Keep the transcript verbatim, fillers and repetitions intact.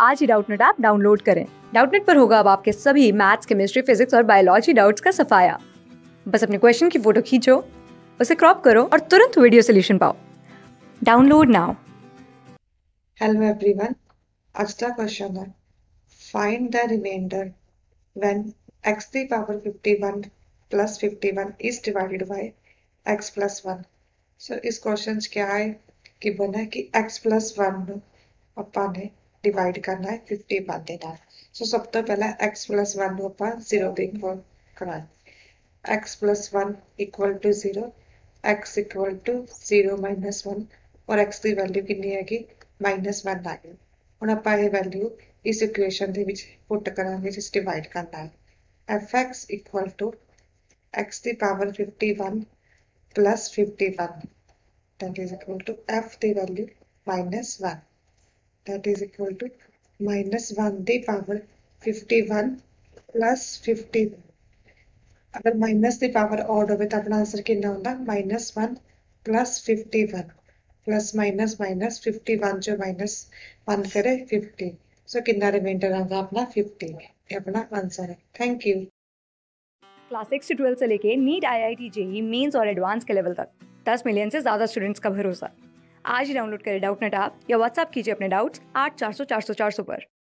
आज ही Doubtnut app download करें। डाउटनेट पर होगा अब आपके सभी मैथ्स, केमिस्ट्री, फिजिक्स और बायोलॉजी डाउट्स का सफाया। बस अपने क्वेश्चन की फोटो खींचो, उसे क्रॉप करो और तुरंत वीडियो सोल्यूशन पाओ। Download now. हेलो एवरीवन, आज का क्वेश्चन है find the remainder when x की power fifty one plus fifty one is divided by x plus one. So इस क्वेश्चन क्या है कि बना कि x प्लस वन ਆਪਾਂ ਨੇ डिवाइड करना है फिफ्टी वन ਦੇ ਨਾਲ। सो सब तो पहला x प्लस वन ਨੂੰ ਆਪਾਂ zero ਦੇ ਇਕੁਅਲ ਕਰਾਂਗੇ। x plus one equal to zero, x equal to zero minus one और x ਦੀ ਵੈਲਿਊ ਕਿੰਨੀ ਹੈਗੀ माइनस वन आ गई। ਹੁਣ ਆਪਾਂ ਇਹ ਵੈਲਿਊ ਇਸ ਇਕੁਏਸ਼ਨ ਦੇ ਵਿੱਚ ਪੁੱਟ ਕਰਾਂਗੇ ਜਿਸ ਡਿਵਾਈਡ ਕਰਨਾ ਹੈ। fx ਇਕੁਅਲ ਟੂ x ਦੀ power fifty one plus fifty one that is equal to f ਦੀ value minus one that is equal to minus one ਦੀ power fifty one plus fifty. अगर माइनस की power odd होवे तो अपना answer कितना होता minus one plus fifty one plus minus minus fifty one जो माइनस वन करे फिफ्टी। सो कितना रिमाइंडर आएगा अपना फिफ्टी। ये अपना आंसर है। Thank you. क्लास सिक्स से ट्वेल्थ से लेके NEET, I I T, JEE mains और एडवांस के लेवल तक दस मिलियन से ज्यादा स्टूडेंट्स का भरोसा। आज ही डाउनलोड करें डाउटनेट ऐप या व्हाट्सएप कीजिए अपने डाउट्स आठ चार सौ चार सौ चार सौ पर।